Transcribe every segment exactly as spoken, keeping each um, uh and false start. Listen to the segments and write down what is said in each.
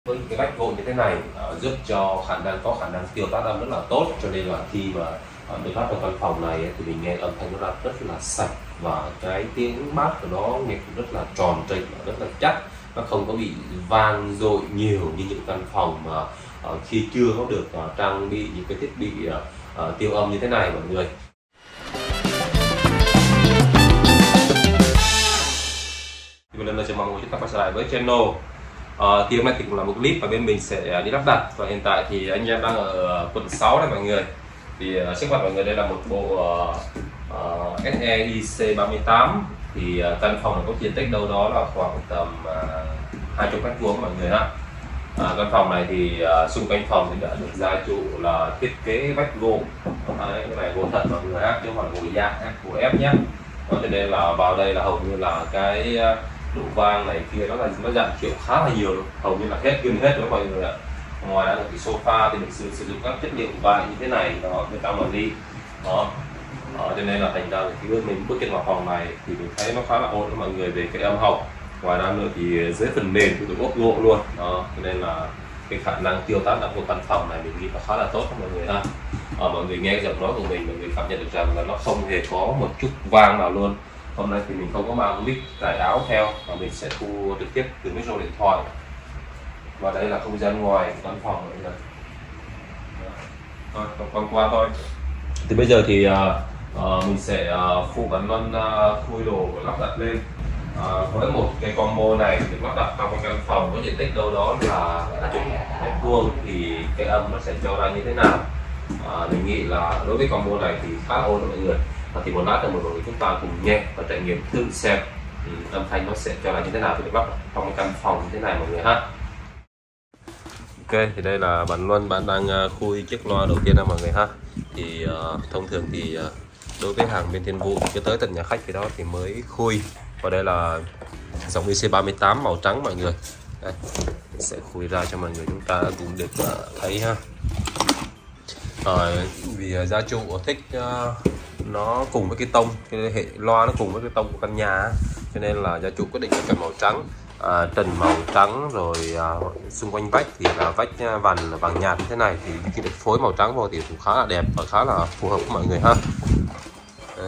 Với cái vách gỗ như thế này uh, giúp cho khả năng có khả năng tiêu tát âm rất là tốt, cho nên là khi mà uh, được lắp trong căn phòng này ấy, thì mình nghe âm thanh nó ra rất là sạch và cái tiếng bass của nó nghe cũng rất là tròn trịa, rất là chắc, nó không có bị vang dội nhiều như những căn phòng mà uh, khi chưa có được uh, trang bị những cái thiết bị uh, uh, tiêu âm như thế này mọi người. Thì lần này sẽ mong muốn chúng ta quay trở lại với channel. Uh, thì hôm nay thì cũng là một clip và bên mình sẽ đi lắp đặt, và hiện tại thì anh em đang ở quận sáu đây mọi người. Thì uh, trước mặt mọi người đây là một bộ uh, uh, ét e i xê ba mươi tám. Thì uh, căn phòng này có diện tích đâu đó là khoảng tầm hai mươi mét vuông mọi người ha. Uh, căn phòng này thì uh, xung quanh phòng thì đã được gia chủ là thiết kế vách gỗ. Đấy, cái này gỗ thật mọi người ha, chứ không phải là gỗ dạng, gỗ ép nhé. Cho nên là vào đây là hầu như là cái uh, độ vang này kia nó là nó giảm thiểu khá là nhiều, hầu như là hết gần hết rồi mọi người ạ. Ngoài ra là cái sofa thì mình sử, sử dụng các chất liệu vải như thế này đó, bên trong là đi đó. Đó, cho nên là thành ra khi mình bước chân vào phòng này thì mình thấy nó khá là ổn mọi người về cái âm học. Ngoài ra nữa thì dưới phần mềm thì được ốp gỗ luôn đó, cho nên là cái khả năng tiêu tán âm của căn phòng này mình nghĩ là khá là tốt mọi người ha. À, mọi người nghe giọng nói của mình, mọi người cảm nhận được rằng là nó không hề có một chút vang nào luôn. Hôm nay thì mình không có mang mic cài áo theo mà mình sẽ thu trực tiếp từ micro điện thoại. Và đây là không gian ngoài căn phòng mọi người. Thôi, còn qua thôi. Thì bây giờ thì uh, uh, mình sẽ uh, phụ gắn luôn uh, khui đồ lắp đặt lên. Uh, với một cái combo này được lắp đặt trong một căn phòng có diện tích đâu đó là hai mươi mét vuông thì cái âm nó sẽ cho ra như thế nào? Uh, mình nghĩ là đối với combo này thì khá là ổn mọi người. Thì một lát nữa một người chúng ta cùng nghe và trải nghiệm thử xem ừ, âm thanh nó sẽ cho là như thế nào khi được lắp trong một căn phòng như thế này mọi người ha. Ok, thì đây là bạn Luân, bạn đang uh, khui chiếc loa đầu tiên đó mọi người ha. Thì uh, thông thường thì uh, đối với hàng bên Thiên Vũ cho tới tận nhà khách thì đó thì mới khui. Và đây là dòng i xê ba mươi tám màu trắng mọi người. Đây, mình sẽ khui ra cho mọi người chúng ta cũng được uh, thấy ha. Uh, vì uh, gia chủ thích uh, nó cùng với cái tông, cái hệ loa nó cùng với cái tông của căn nhà, cho nên là gia chủ quyết định chọn màu trắng, à, trần màu trắng rồi à, xung quanh vách thì là vách vằn vàng nhạt như thế này, thì khi được phối màu trắng vào thì cũng khá là đẹp và khá là phù hợp với mọi người ha. Đây.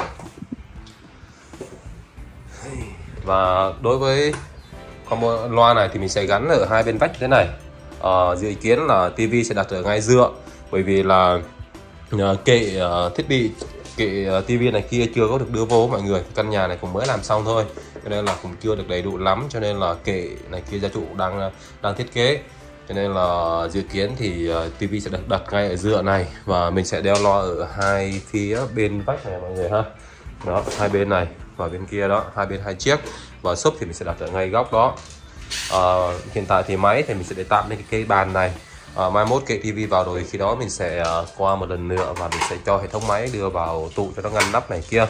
Và đối với combo loa này thì mình sẽ gắn ở hai bên vách như thế này. À, dự kiến là tivi sẽ đặt ở ngay giữa, bởi vì là kệ uh, thiết bị kệ uh, tivi này kia chưa có được đưa vô mọi người, căn nhà này cũng mới làm xong thôi cho nên là cũng chưa được đầy đủ lắm, cho nên là kệ này kia gia chủ đang đang thiết kế, cho nên là dự kiến thì uh, tivi sẽ được đặt ngay ở giữa này, và mình sẽ đeo loa ở hai phía bên vách này mọi người ha. Đó, hai bên này và bên kia đó, hai bên hai chiếc, và sub thì mình sẽ đặt ở ngay góc đó. Uh, hiện tại thì máy thì mình sẽ để tạm lên cái cây bàn này. À, mai mốt kệ tivi vào rồi khi đó mình sẽ uh, qua một lần nữa và mình sẽ cho hệ thống máy đưa vào tủ cho nó ngăn nắp này kia.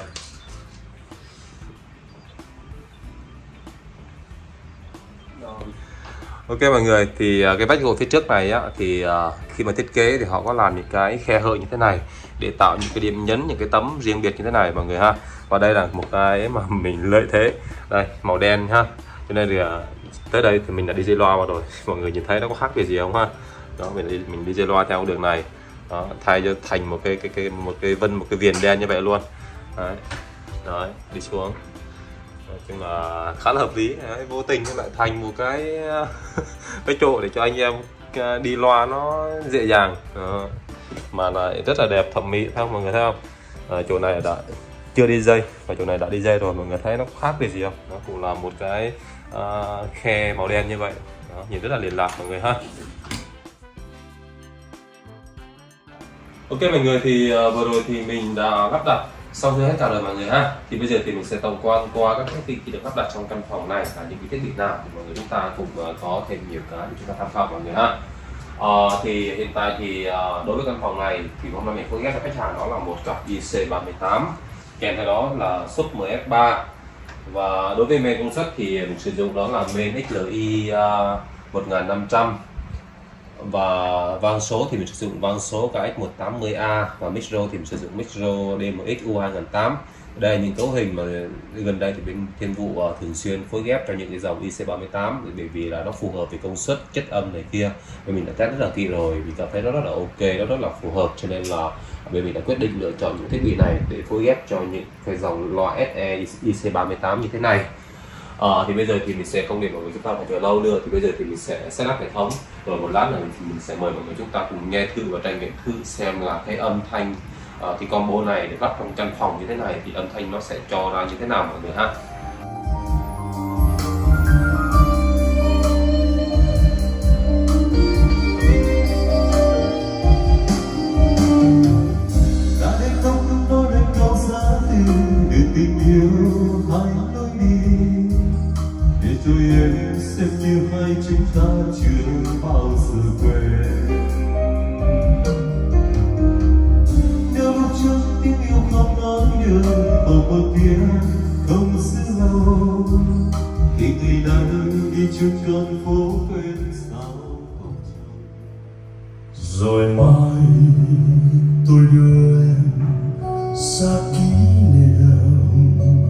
Ok mọi người, thì uh, cái vách gỗ phía trước này á, thì uh, khi mà thiết kế thì họ có làm những cái khe hở như thế này để tạo những cái điểm nhấn, những cái tấm riêng biệt như thế này mọi người ha. Và đây là một cái mà mình lợi thế, đây màu đen ha, cho nên thì uh, tới đây thì mình đã đi dây loa vào rồi, mọi người nhìn thấy nó có khác biệt gì không ha. Đó, mình đi mình đi dây loa theo đường này đó, thay cho thành một cái cái cái một cái vân một cái viền đen như vậy luôn. Đấy, đấy đi xuống, nói chung là khá là hợp lý. Đấy, vô tình lại thành một cái cái chỗ để cho anh em đi loa nó dễ dàng đó, mà lại rất là đẹp thẩm mỹ, thấy không mọi người thấy không? À, chỗ này đã chưa đi dây và chỗ này đã đi dây rồi, mọi người thấy nó khác biệt gì không? Nó cũng là một cái uh, khe màu đen như vậy đó, nhìn rất là liền lạc mọi người ha. Ok mọi người, thì uh, vừa rồi thì mình đã lắp đặt xong hết cả rồi mọi người ha. Thì bây giờ thì mình sẽ tổng quan qua các thiết bị được lắp đặt trong căn phòng này là những cái thiết bị nào thì mọi người chúng ta cùng uh, có thêm nhiều cái để chúng ta tham khảo mọi người ha. Uh, thì hiện tại thì uh, đối với căn phòng này thì hôm nay mình phối ghép cho khách hàng đó là một cặp i xê ba mươi tám, kèm theo đó là sub em ép ba, và đối với main công suất thì mình sử dụng đó là main ích lờ i uh, một nghìn năm trăm, và vang số thì mình sử dụng vang số ca ích một tám mươi A, và micro thì mình sử dụng micro đê em ích u hai nghìn tám trăm. Đây những cấu hình mà gần đây thì bên Thiên Vụ uh, thường xuyên phối ghép cho những cái dòng i xê ba mươi tám, bởi vì là nó phù hợp với công suất chất âm này kia. Bên mình đã test rất là kỹ rồi, vì cảm thấy nó rất là ok, nó rất là phù hợp, cho nên là bên mình đã quyết định lựa chọn những thiết bị này để phối ghép cho những cái dòng loa ét e i xê ba mươi tám như thế này. Uh, thì bây giờ thì mình sẽ không để mọi người chúng ta phải chờ lâu nữa, thì bây giờ thì mình sẽ setup hệ thống, rồi một lát nữa thì mình sẽ mời mọi người chúng ta cùng nghe thử và trải nghiệm thử xem là cái âm thanh uh, cái combo này được lắp trong căn phòng như thế này thì âm thanh nó sẽ cho ra như thế nào mọi người ha. Tôi em xem như hai chúng ta chưa bao giờ quen. Nếu lúc trước tiếng yêu không nói được ở một tiếng không giữ lâu, thì ngày nay đi chung con phố quên sao không chồng. Rồi mai tôi đưa em xa kỷ niệm,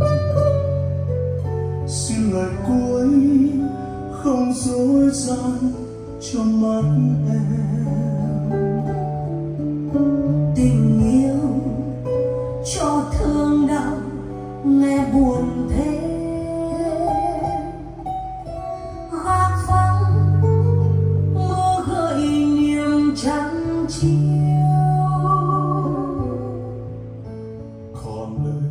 xin lời cuối không dối gian cho mắt em. Tình yêu cho thương đau nghe buồn thế, gác vắng mơ gợi niềm trăng chiều. Còn lời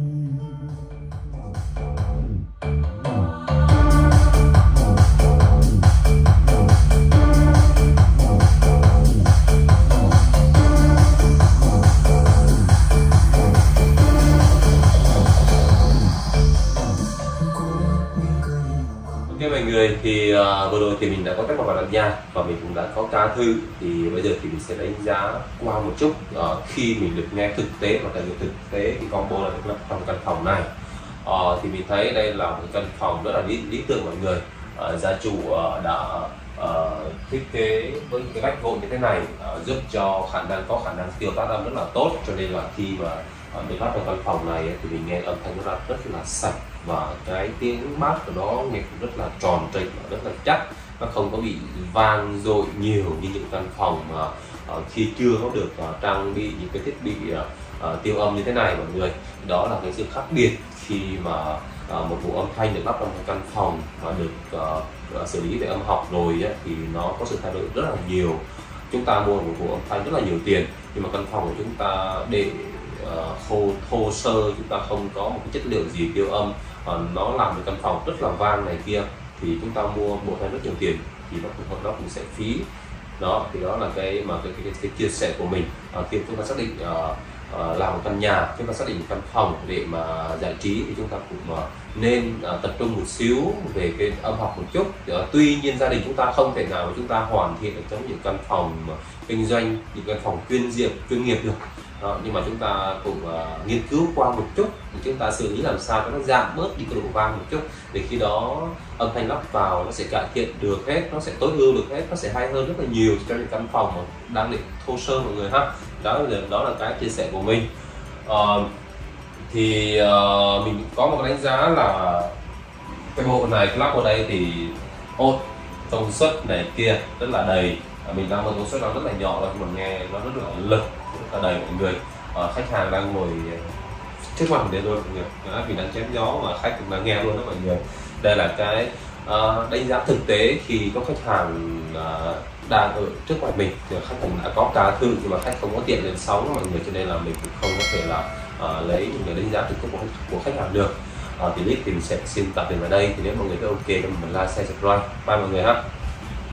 mọi người thì uh, vừa rồi thì mình đã có cách một bài đánh giá và mình cũng đã có ca thư, thì bây giờ thì mình sẽ đánh giá qua một chút uh, khi mình được nghe thực tế và trải nghiệm thực tế cái combo này được lắp trong căn phòng này. Uh, thì mình thấy đây là một căn phòng rất là lý, lý tưởng mọi người. Uh, gia chủ uh, đã uh, thiết kế với cái vách gỗ như thế này uh, giúp cho khả năng có khả năng tiêu tác âm rất là tốt, cho nên là khi mà uh, được lắp trong căn phòng này thì mình nghe âm thanh nó rất là sạch, và cái tiếng bass của nó nghe cũng rất là tròn trịnh và rất là chắc, nó không có bị vang dội nhiều như những căn phòng mà uh, khi chưa có được uh, trang bị những cái thiết bị uh, uh, tiêu âm như thế này mọi người. Đó là cái sự khác biệt khi mà uh, một bộ âm thanh được lắp trong một căn phòng mà được uh, xử lý về âm học rồi ấy, thì nó có sự thay đổi rất là nhiều. Chúng ta mua một bộ âm thanh rất là nhiều tiền, nhưng mà căn phòng của chúng ta để uh, thô, thô sơ, chúng ta không có một cái chất liệu gì tiêu âm, uh, nó làm được căn phòng rất là vang này kia, thì chúng ta mua bộ thanh rất nhiều tiền thì nó cũng nó cũng sẽ phí. Đó thì đó là cái mà cái, cái, cái, cái chia sẻ của mình uh, khi chúng ta xác định uh, uh, làm một căn nhà, chúng ta xác định một căn phòng để mà giải trí thì chúng ta cũng uh, nên uh, tập trung một xíu về cái âm học một chút. Uh, tuy nhiên gia đình chúng ta không thể nào mà chúng ta hoàn thiện được giống những căn phòng uh, kinh doanh, những căn phòng chuyên nghiệp chuyên nghiệp được. Đó, nhưng mà chúng ta cũng uh, nghiên cứu qua một chút thì chúng ta xử lý làm sao cho nó giảm bớt đi cái độ vang một chút, để khi đó âm thanh lắp vào nó sẽ cải thiện được hết, nó sẽ tối ưu được hết, nó sẽ hay hơn rất là nhiều cho những căn phòng mà đang định thô sơ mọi người ha. Đó là đó là cái chia sẻ của mình. Uh, thì uh, mình có một cái đánh giá là cái bộ này, cái lắp ở đây thì ốt công suất này kia rất là đầy. Uh, mình đang một công suất nó rất là nhỏ rồi, mà nghe nó rất là lực, rất là đầy mọi người. Uh, khách hàng đang ngồi trước mặt mình luôn mọi người, đó, vì đang chém gió mà khách cũng đang nghe luôn đó mọi người. Đây là cái uh, đánh giá thực tế khi có khách hàng uh, đang ở trước mặt mình, thì khách hàng đã có cá thư nhưng mà khách không có tiền lên sóng đó mọi người, cho nên là mình cũng không có thể là uh, lấy những cái đánh giá trực tiếp của, của khách hàng được. Uh, thì clip thì mình sẽ xin tạm dừng ở đây. Thì nếu mọi người thấy ok thì mình like, share, subscribe. Bye mọi người ha.